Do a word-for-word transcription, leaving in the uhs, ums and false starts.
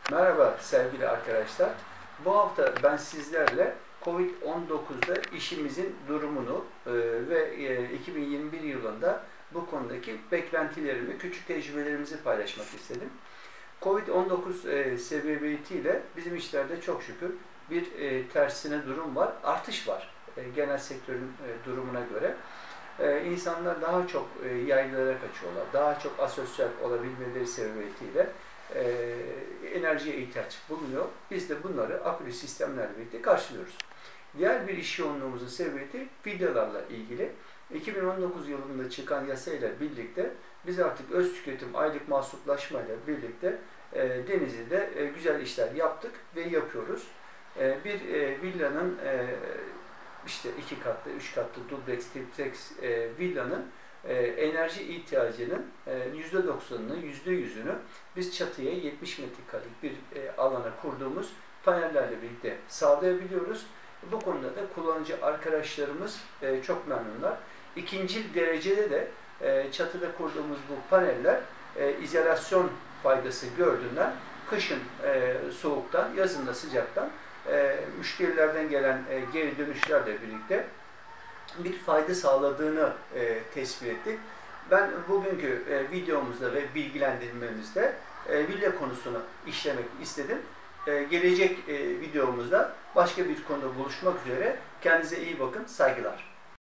Merhaba sevgili arkadaşlar. Bu hafta ben sizlerle kovid on dokuzda işimizin durumunu e, ve e, iki bin yirmi bir yılında bu konudaki beklentilerimi, küçük tecrübelerimizi paylaşmak istedim. kovid on dokuz e, sebebiyetiyle bizim işlerde çok şükür bir e, tersine durum var, artış var e, genel sektörün e, durumuna göre. E, insanlar daha çok e, yaylalara kaçıyorlar, daha çok asosyal olabilmeleri sebebiyetiyle e, enerjiye ihtiyaç bulunuyor. Biz de bunları akülü sistemlerle birlikte karşılıyoruz. Diğer bir iş yoğunluğumuzun sebebiyeti villalarla ilgili. iki bin on dokuz yılında çıkan yasayla birlikte biz artık öz tüketim aylık mahsuplaşmayla birlikte e, Denizli'de e, güzel işler yaptık ve yapıyoruz. E, bir e, villanın e, işte iki katlı, üç katlı dubleks, triplex e, villanın e, enerji ihtiyacının e, yüzde doksanını, yüzde yüzünü biz çatıya yetmiş metrekarelik bir e, alana kurduğumuz panellerle birlikte sağlayabiliyoruz. Bu konuda da kullanıcı arkadaşlarımız e, çok memnunlar. İkinci derecede de e, çatıda kurduğumuz bu paneller e, izolasyon faydası gördüğünden kışın e, soğuktan, yazın da sıcaktan e, müşterilerden gelen e, geri dönüşlerle birlikte bir fayda sağladığını e, tespit ettik. Ben bugünkü e, videomuzda ve bilgilendirmemizde e, villa konusunu işlemek istedim. E, gelecek e, videomuzda başka bir konuda buluşmak üzere. Kendinize iyi bakın. Saygılar.